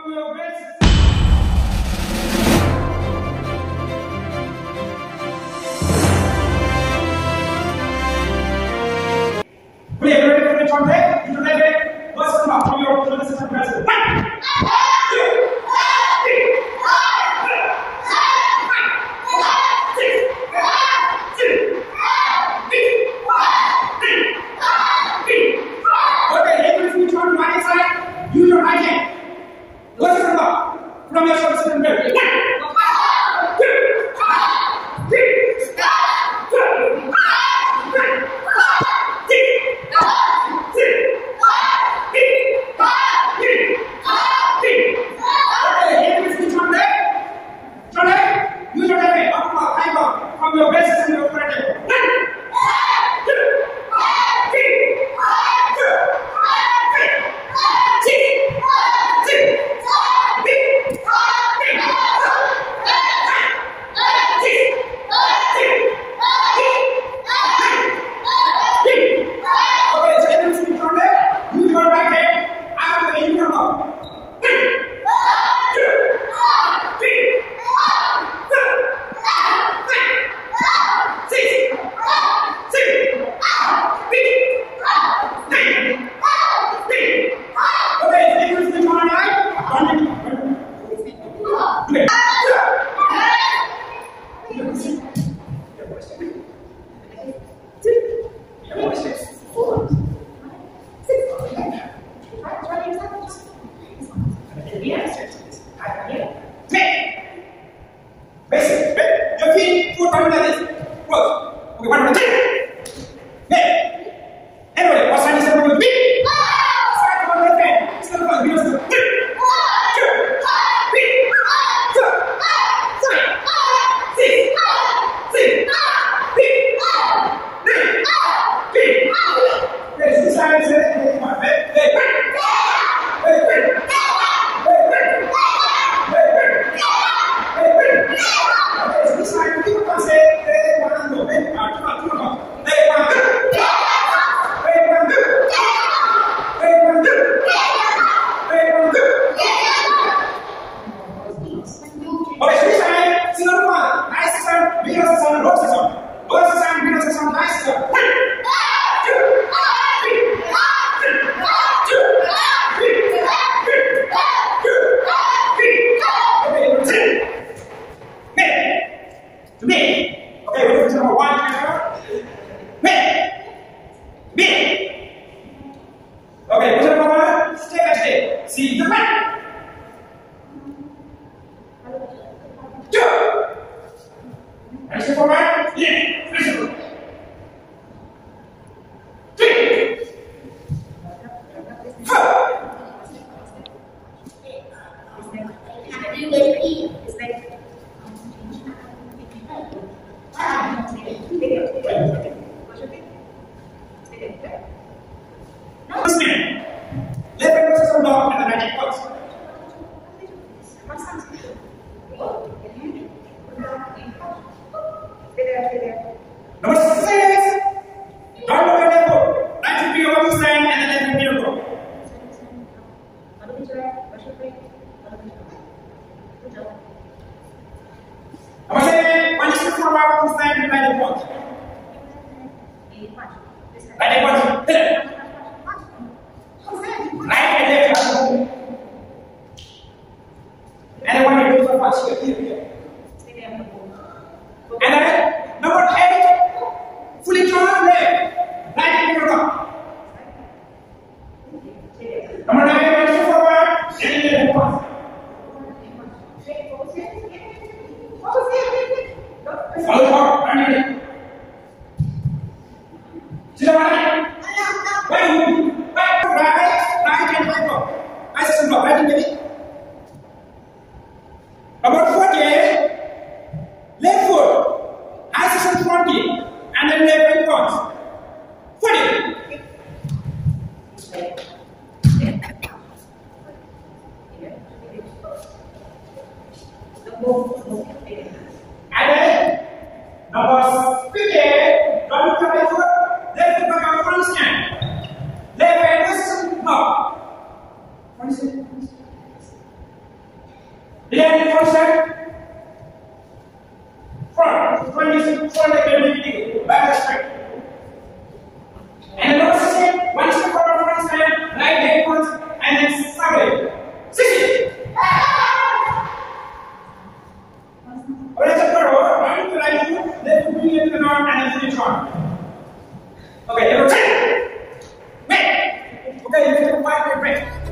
from your best. Ready for the contact? You ready? What's the from your assistant president? Use your right hand. What's the number? From your shoulders and belly. Use your left hand. From your best and your front hand. Your feet, foot pointing like this. Close. Okay, 1, 2, 3. Anyway, what sign is that we're going to be? Side on the left hand. Still close. We don't still. Okay, what's number 1? Step by step. See the back. 2. And step forward. Yeah. 3. 4. Left hand goes on block and the right hand goes. Number 6. Don't look at the board. Right hand be over the stand and the left hand be over. Number 7. One step forward on the stand and right hand goes. Right hand goes. Hit it. Right and left. And I want to do for fast here. And then number 8, fully turn left. Right and over. Number 9, one forward. And then left. Follow forward. And see the one. About 48, left foot, isolation 20, and then left hand comes. 40. And then, number 50, don't look at my foot, left foot back up, front stand. Left hand, listen, no. Front stand. one step. Front is front leg bend, back straight. And the last step, one step forward, front step, right leg front, and then side leg. 60. Alright, so right to right foot, left foot into the arm, and then finish arm. Okay, level 10. Wait. Okay, you have to 5 break.